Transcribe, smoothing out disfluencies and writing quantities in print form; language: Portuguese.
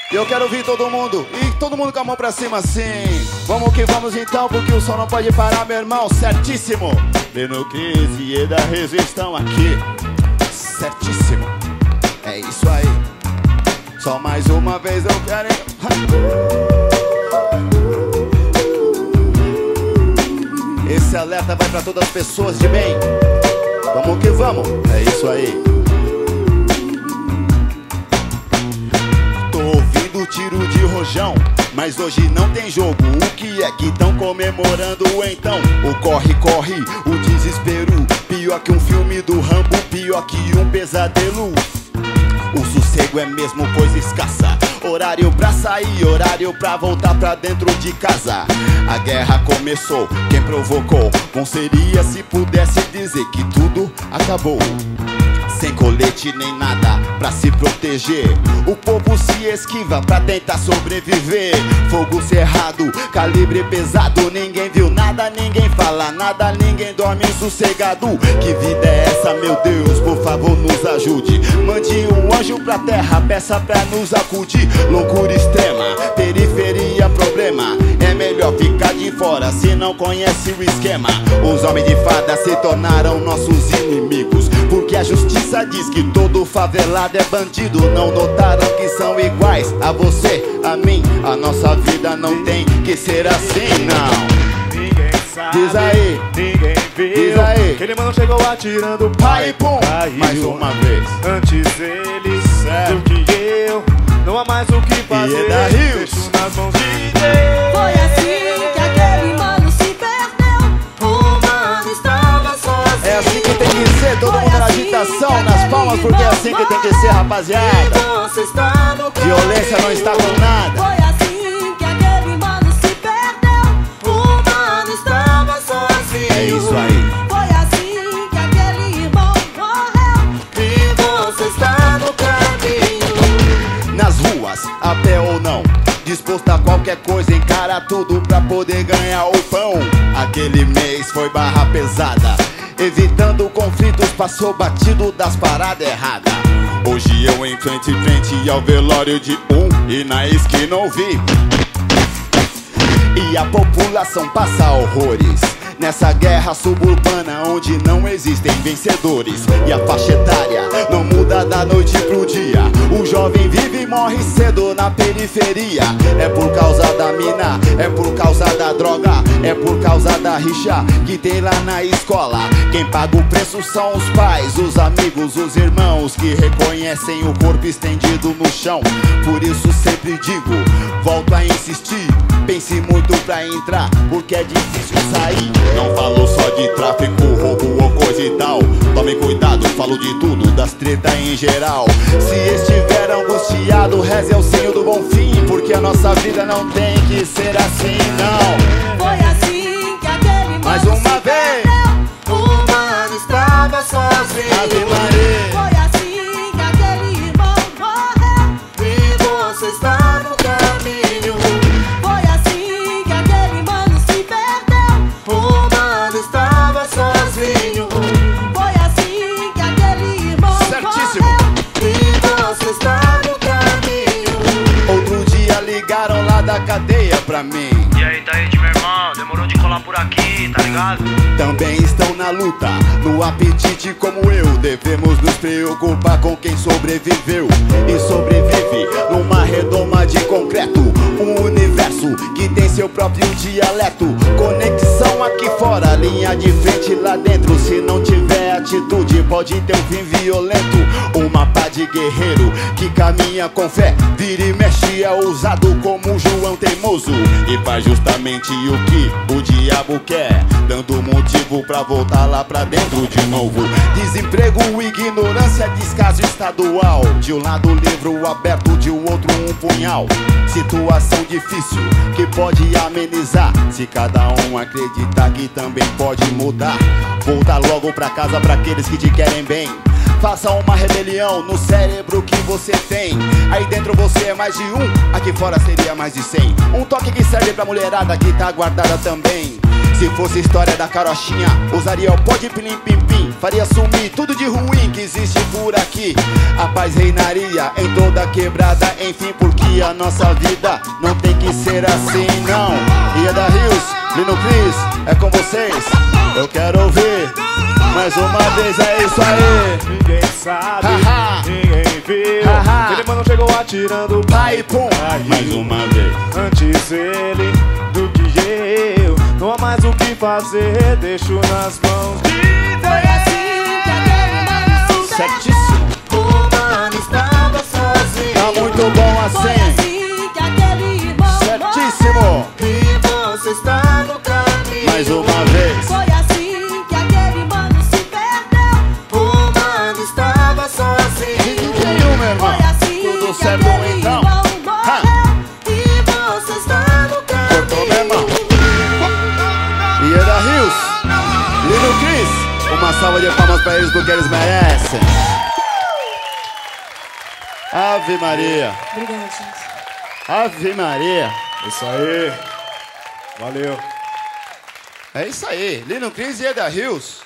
Eu quero ouvir todo mundo, e todo mundo com a mão pra cima assim. Vamos que vamos então, porque o som não pode parar, meu irmão, certíssimo. Leno 15 e da resistão aqui, certíssimo. É isso aí. Só mais uma vez eu quero. Esse alerta vai pra todas as pessoas de bem. Vamos que vamos, é isso aí. Tô ouvindo tiro de rojão, mas hoje não tem jogo. O que é que tão comemorando então? O corre-corre, o desespero, pior que um filme do Rambo, pior que um pesadelo. O sossego é mesmo coisa escassa. Horário pra sair, horário pra voltar pra dentro de casa. A guerra começou, quem provocou? Bom seria se pudesse dizer que tudo acabou. Sem colete nem nada pra se proteger, o povo se esquiva pra tentar sobreviver. Fogo cerrado, calibre pesado, ninguém viu nada, ninguém fala nada, ninguém dorme sossegado. Que vida é essa, meu Deus, por favor nos ajude. Mande um anjo pra terra, peça pra nos acudir. Loucura extrema, periferia problema. É melhor ficar de fora se não conhece o esquema. Os homens de fada se tornaram nossos inimigos, porque a justiça diz que todo favelado é bandido. Não notaram que são iguais a você, a mim. A nossa vida não tem que ser assim, não. Ninguém sabe, diz aí, ninguém viu, diz aí. que ele mano chegou atirando, Pai, pum, caiu. mais uma vez. Antes ele Certo. do que eu, não há mais o que fazer. E da Rios. Deixo nas mãos de Deus. Foi assim que aquele mano se perdeu. O mano estava sozinho. É assim que tem que ser, todo mundo na agitação, nas palmas, porque é assim que tem que ser, rapaziada. Violência não está com nada. Foi assim que aquele mano se perdeu. O mano estava sozinho. É isso aí. Foi assim que aquele irmão morreu. E você está no caminho. Nas ruas, a pé ou não, disposto a qualquer coisa, encara tudo pra poder ganhar o pão. Aquele mês foi barra pesada, evitando conflitos, passou batido das paradas erradas. Hoje eu em frente ao velório de e na esquina ouvi. E a população passa horrores nessa guerra suburbana onde não existem vencedores. E a faixa etária não muda da noite pro dia. O jovem vive e morre cedo na periferia. É por causa da mina, é por causa da droga, é por causa da rixa que tem lá na escola. Quem paga o preço são os pais, os amigos, os irmãos que reconhecem o corpo estendido no chão. Por isso sempre digo, volto a insistir, pense muito pra entrar, porque é difícil sair. Não falo só de tráfico, roubo ou coisa e tal. Tome cuidado, falo de tudo, das tretas em geral. Se estiver angustiado, reze ao Senhor do bom fim, porque a nossa vida não tem que ser assim, não. Foi assim que aquele mano Mais uma se vez. perdeu. O mano estava sozinho. Ave Maria. Foi assim que aquele irmão morreu. E você está no caminho. Foi assim que aquele mano se perdeu. O mano estava sozinho. Foi assim que aquele irmão Certíssimo. morreu. E você está no caminho. Outro dia ligaram lá da cadeia pra mim. E aí, Taíde, meu irmão, demorou de colar por aqui, tá ligado? Também estão na luta, no apetite como eu. Devemos nos preocupar com quem sobreviveu e sobrevive numa redoma de concreto. Um universo que tem seu próprio dialeto. Conexão aqui fora, linha de frente lá dentro. Se não tiver atitude, pode ter um fim violento. Um mapa de guerreiro que caminha com fé, vira e mexe, é ousado como um João teimoso, e faz justamente o que o diabo quer, dando motivo pra voltar lá pra dentro de novo. Desemprego, ignorância, descaso estadual. De um lado livro aberto, de outro um punhal. Situação difícil que pode amenizar, se cada um acreditar que também pode mudar. Voltar logo pra casa pra aqueles que te querem bem. Faça uma rebelião no cérebro que você tem. Aí dentro você é mais de um, aqui fora seria mais de 100. Um toque que serve pra mulherada que tá guardada também. Se fosse história da carochinha, usaria o pó de pilim-pim-pim. Faria sumir tudo de ruim que existe por aqui. A paz reinaria em toda a quebrada. Enfim, porque a nossa vida não tem que ser assim, não. E é da Rios, Lino Cris, é com vocês. Eu quero ouvir mais uma vez, é isso aí. Ninguém sabe, ninguém viu. Ele mano chegou atirando Vai, pum, mais uma vez. Antes ele do que eu. Não há mais o que fazer, deixo nas mãos de Foi Deus. assim que aquele mano se perdeu. Certíssimo. O mano estava sozinho. Tá muito bom Foi assim. assim que aquele irmão Certíssimo. morreu. E você está no caminho. Mais uma vez. Foi assim que aquele mano se perdeu. O mano estava sozinho. Meu irmão, Foi assim tudo que certo aquele então. irmão morreu. E você está no caminho. Cortou, meu irmão. E é da Rios, Lino Cris. Uma salva de palmas pra eles porque eles merecem. Ave Maria. Obrigada, gente. Ave Maria. Isso aí. Valeu. É isso aí. Lino Cris e é da Rios.